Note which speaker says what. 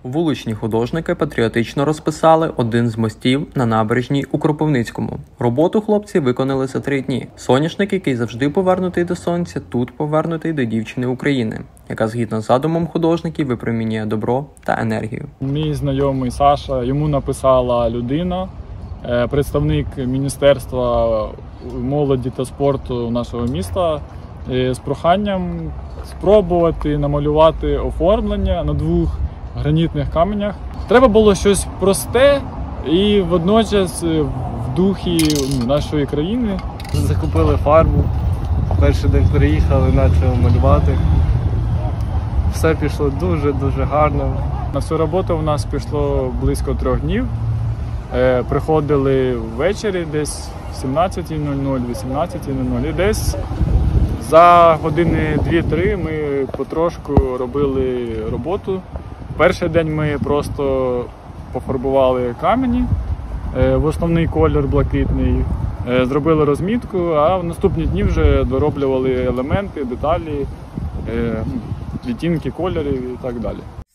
Speaker 1: Вуличні художники патріотично розписали один з мостів на набережній у Кропивницькому. Роботу хлопці виконали за 3 дні. Соняшник, який завжди повернутий до сонця, тут повернутий до дівчини України, яка згідно з задумом художників випромінює добро та енергію.
Speaker 2: Мій знайомий Саша, йому написала людина, представник Міністерства молоді та спорту нашого міста, з проханням спробувати намалювати оформлення на 2 гранітних каменях. Треба було щось просте і водночас в духі нашої країни.
Speaker 3: Закупили фарбу, перший день приїхали, почали малювати. Все пішло дуже гарно.
Speaker 2: На всю роботу у нас пішло близько 3 днів. Приходили ввечері десь 17:00, 18:00 і десь за години 2-3 ми потрошку робили роботу. Перший день ми просто пофарбували камені в основний колір блакитний, зробили розмітку, а в наступні дні вже дороблювали елементи, деталі, відтінки кольорів і так далі.